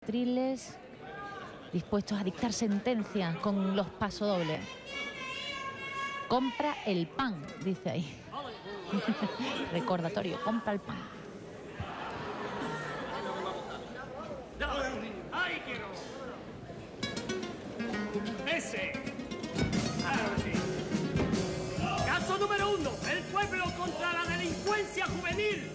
atriles dispuestos a dictar sentencia con los pasodobles. Compra el pan, dice ahí. Recordatorio, compra el pan. ¡Ahí quiero! ¡Ese! Caso número 1. El pueblo contra la delincuencia juvenil.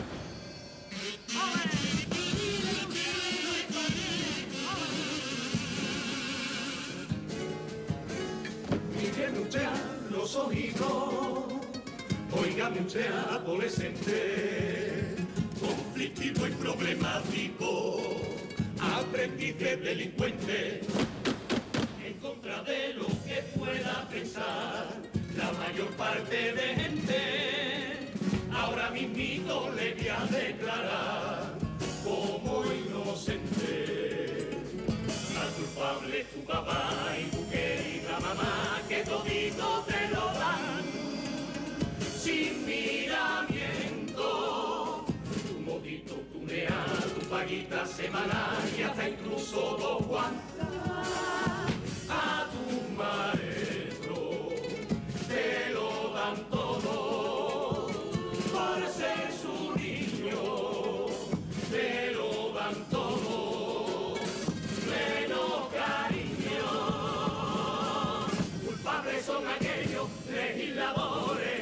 Míreme usted a los ojitos, óigame usted adolescente, conflictivo y problemático, aprendiz de delincuente, en contra de lo que pueda pensar la mayor parte de gente. Ahora mismito le voy a declarar como inocente. La culpable es tu papá y tu querida mamá, que todito te lo dan sin miramiento. Tu modito tunea, tu paguita semanal y hasta incluso dos guantas a tu maestro te lo dan todo por ser su niño, te lo dan todo menos cariño. Culpables son aquellos legisladores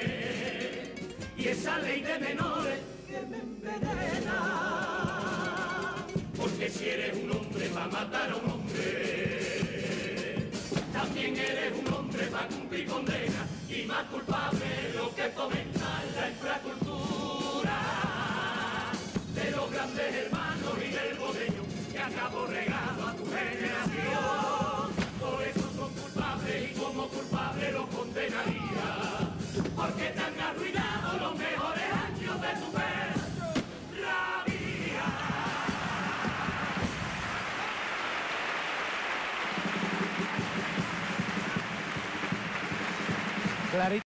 y esa ley de menores que me envenena, porque si eres un hombre va a matar a un hombre, también eres un hombre va a cumplir condena, y más culpable lo que fomenta la infracultura de los grandes hermanos y del bodeño que acabó regado a tu generación. Por eso son culpables y como culpable los condenaría, porque te han arruinado los mejores años de tu vida. Clarito.